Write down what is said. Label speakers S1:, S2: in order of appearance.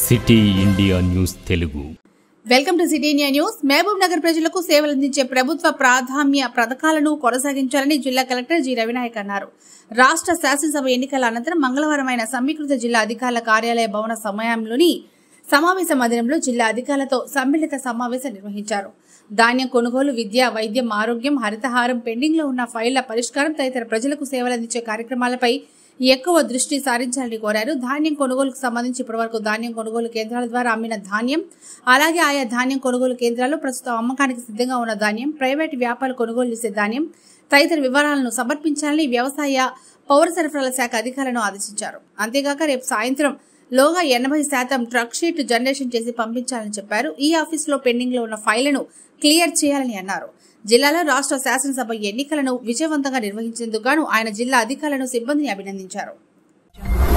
S1: City India News Telugu.
S2: Welcome to City India News. Mahabubnagar ప్రజలకు సేవలు అందించే ప్రభుత్వ ప్రాధాన్య పథకాలను కొనసాగించాలని జిల్లా కలెక్టర్ జి రవినాయక్ అన్నారు. రాష్ట్ర శాసనసభ ఎన్నికల అనంతరం మంగళవారం ఆయన సమీకృత జిల్లా అధికారుల కార్యాలయ భవన సమయంలోని సమావేశ మందిరంలో జిల్లా అధికారులతో సమ్మిళిత సమావేశం నిర్వహించారు. ధాన్యం కొనుగోలు, విద్య, వైద్యం, ఆరోగ్యం, హరితహారం, పెండింగ్ లో ఉన్న ఫైళ్ల పరిష్కారం తదితర ప్రజలకు సేవలందించే కార్యక్రమాలపై ఎక్కువ దృష్టి సారించాలని కోరారు. ధాన్యం కొనుగోలుకు సంబంధించి ఇప్పటివరకు ధాన్యం కొనుగోలు కేంద్రాల ద్వారా అమ్మిన ధాన్యం, అలాగే ఆయా ధాన్యం కొనుగోలు కేంద్రాల్లో ప్రస్తుతం అమ్మకానికి సిద్ధంగా ఉన్న ధాన్యం, ప్రైవేటు వ్యాపారులు కొనుగోలు చేసే ధాన్యం తదితర వివరాలను సమర్పించాలని వ్యవసాయ పౌర సరఫరాల శాఖ అధికారులను ఆదేశించారు. అంతేగాక రేపు సాయంత్రం లోగా 80% ట్రక్ షీట్ జనరేషన్ చేసి పంపించాలని చెప్పారు. ఈ ఆఫీసులో పెండింగ్ లో ఉన్న ఫైళ్లను క్లియర్ చేయాలని అన్నారు. జిల్లాలో రాష్ట్ర శాసనసభ ఎన్నికలను విజయవంతంగా నిర్వహించేందుకు గాను ఆయన జిల్లా అధికారులను, సిబ్బందిని అభినందించారు.